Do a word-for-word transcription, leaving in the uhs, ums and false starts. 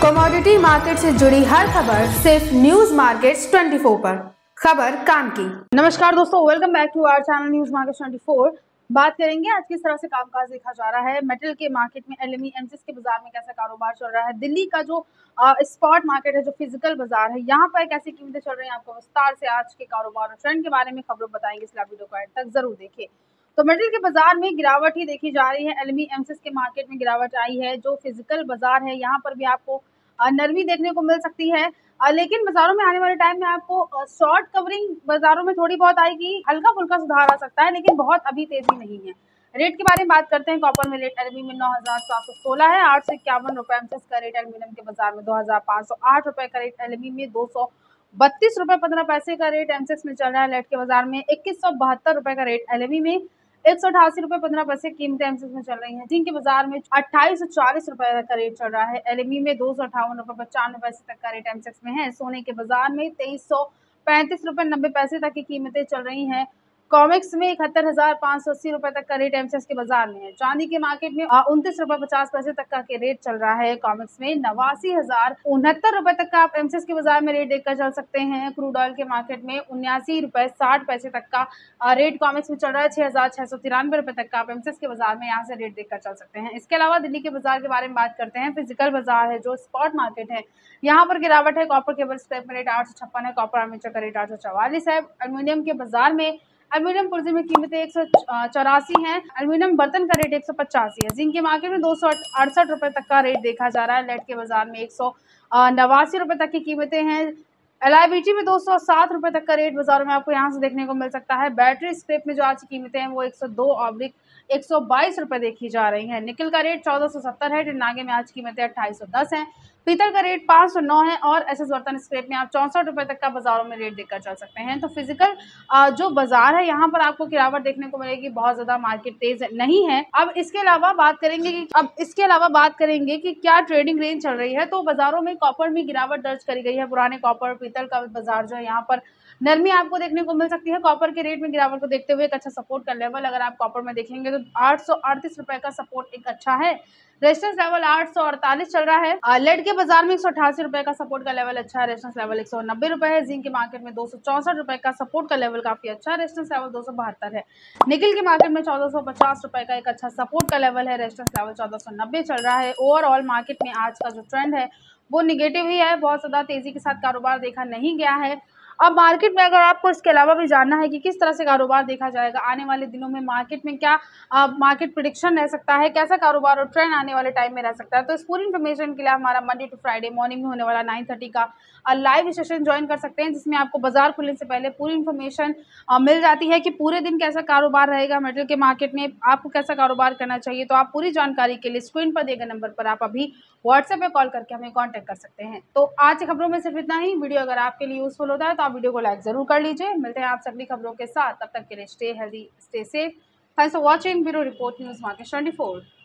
Commodity market से जुड़ी हर खबर सिर्फ न्यूज मार्केट्स चौबीस पर। खबर काम की। नमस्कार दोस्तों, welcome back to our channel news market चौबीस। बात करेंगे आज किस तरह से कामकाज देखा जा रहा है मेटल के मार्केट में, एलएमई एमसीएक्स के बाजार में कैसा कारोबार चल रहा है, दिल्ली का जो स्पॉट मार्केट है, जो फिजिकल बाजार है, यहाँ पर कैसी कीमतें चल रही हैं। आपको विस्तार से आज के कारोबार और ट्रेंड के बारे में खबरों बताएंगे, इसलिए वीडियो को एंड तक जरूर देखिए। तो मेटल के बाजार में गिरावट ही देखी जा रही है। एलएमई एमसीएक्स के मार्केट में गिरावट आई है। जो फिजिकल बाजार है यहाँ पर भी आपको नरमी देखने को मिल सकती है, लेकिन बाजारों में आने वाले टाइम में आपको शॉर्ट कवरिंग बाजारों में थोड़ी बहुत आएगी, हल्का फुल्का सुधार आ सकता है, लेकिन बहुत अभी तेजी नहीं है। रेट के बारे में बात करते हैं। कॉपर में रेट एलएमई में नौ हजार सात सौ सोलह है, आठ सौ इक्यावन रुपए एमसीएक्स का रेट एल्यूमिनियम के बाजार में दो हजार पाँच सौ आठ रुपए का रेट एलएमई में दो सौ बत्तीस रुपए पंद्रह पैसे का रेट एमसीएक्स में चल रहा है। लेड के बाजार में इक्कीस सौ बहत्तर रुपए का रेट एलएमई में एक सौ अठासी रुपए पंद्रह पैसे कीमतें एमसीएक्स में चल रही हैं। जिंक के बाजार में अट्ठाईस सौ चालीस रुपए का रेट चल रहा है। एलएमई में दो सौ अठावन रुपए पचानवे पैसे तक का रेट एमसीएक्स में है। सोने के बाजार में तेईस सौ पैंतीस रुपए नब्बे पैसे तक की कीमतें चल रही हैं। कॉमिक्स में इकहत्तर हजार पाँच सौ अस्सी रुपए तक का रेट एमसीएक्स के बाजार में है। चांदी के मार्केट में उनतीस रुपए पचास पैसे तक का के रेट चल रहा है। कॉमिक्स में नवासी हजार उनहत्तर रुपए तक का आप एमसीएक्स के बाजार में रेट देखकर चल सकते हैं। क्रूड ऑयल के मार्केट में उन्यासी रुपए साठ पैसे तक का रेट कॉमिक्स में चल रहा है। छह हजार छह सौ तिरानवे रुपए तक का आप एमसीएक्स के बाजार में यहाँ से रेट देखकर चल सकते हैं। इसके अलावा दिल्ली के बाजार के बारे में बात करते हैं। फिजिकल बाजार है, जो स्पॉट मार्केट है, यहाँ पर गिरावट है। कॉपर केबल स्क्रैप में रेट आठ सौ छप्पन है। कॉपर आर्मेचर का रेट आठ सौ चौवालीस है। एल्यूमिनियम के बाजार में एल्यूमिनियम पुर्जे में कीमतें एक सौ चौरासी है। एल्यूमिनियम बर्तन का रेट एक सौ पचासी है। जिंक के मार्केट में दो सौ अड़सठ रुपए तक का रेट देखा जा रहा है। लेड के बाजार में एक सौ नवासी रुपए तक की कीमतें हैं। एलआईबीटी में दो सौ सात रुपए तक का रेट बाजारों में आपको यहाँ से देखने को मिल सकता है। बैटरी स्क्रैप में जो आज की कीमतें हैं वो एक सौ दो ऑब्लिक एक सौ बाईस रुपए देखी जा रही है। निकल का रेट चौदह सौ सत्तर है। टिनागे में आज कीमतें अट्ठाईस सौ दस है। पीतल का रेट पाँच सौ नौ है और एसएस बर्तन स्क्रैप में आप चौसठ रुपए तक का बाजारों में रेट देखकर चल सकते हैं। तो फिजिकल जो बाजार है यहाँ पर आपको गिरावट देखने को मिलेगी, बहुत ज्यादा मार्केट तेज नहीं है। अब इसके अलावा बात करेंगे कि अब इसके अलावा बात करेंगे कि क्या ट्रेडिंग रेंज चल रही है। तो बाजारों में कॉपर में गिरावट दर्ज करी गई है। पुराने कॉपर पीतल का बाजार जो है यहाँ पर नरमी आपको देखने को मिल सकती है। कॉपर के रेट में गिरावट को देखते हुए एक अच्छा सपोर्ट का लेवल अगर आप कॉपर में देखेंगे तो आठ सौ अड़तीस रुपए का सपोर्ट एक अच्छा है। रेजिस्टेंस लेवल आठ सौ अड़तालीस चल रहा है। लेड के बाजार में एक सौ अठासी रुपए का सपोर्ट का लेवल अच्छा है। रेजिस्टेंस लेवल एक सौ नब्बे रुपए है। जिंक के मार्केट में दो सौ चौसठ रुपए का सपोर्ट का लेवल काफी अच्छा है। रेजिस्टेंस लेवल दो सौ बहत्तर है। निकल के मार्केट में चौदह सौ पचास रुपए का एक अच्छा सपोर्ट का लेवल है। रेजिस्टेंस लेवल चौदह सौ नब्बे चल रहा है। ओवरऑल मार्केट में आज का जो ट्रेंड है वो निगेटिव ही है, बहुत ज्यादा तेजी के साथ कारोबार देखा नहीं गया है। अब मार्केट में अगर आपको इसके अलावा भी जानना है कि किस तरह से कारोबार देखा जाएगा आने वाले दिनों में, मार्केट में क्या मार्केट प्रेडिक्शन रह सकता है, कैसा कारोबार और ट्रेंड आने वाले टाइम में रह सकता है, तो इस पूरी इन्फॉर्मेशन के लिए हमारा मंडे टू फ्राइडे मॉर्निंग में होने वाला नाइन थर्टी का लाइव सेशन ज्वाइन कर सकते हैं, जिसमें आपको बाजार खुलने से पहले पूरी इन्फॉर्मेशन मिल जाती है कि पूरे दिन कैसा कारोबार रहेगा मेटल के मार्केट में, आपको कैसा कारोबार करना चाहिए। तो आप पूरी जानकारी के लिए स्क्रीन पर दिए गए नंबर पर आप अभी व्हाट्सएप पे कॉल करके हमें कांटेक्ट कर सकते हैं। तो आज की खबरों में सिर्फ इतना ही। वीडियो अगर आपके लिए यूजफुल होता है तो आप वीडियो को लाइक जरूर कर लीजिए। मिलते हैं आप सभी खबरों के साथ, तब तक के लिए stay healthy, stay safe. Thanks for watching. Bureau report news market चौबीस।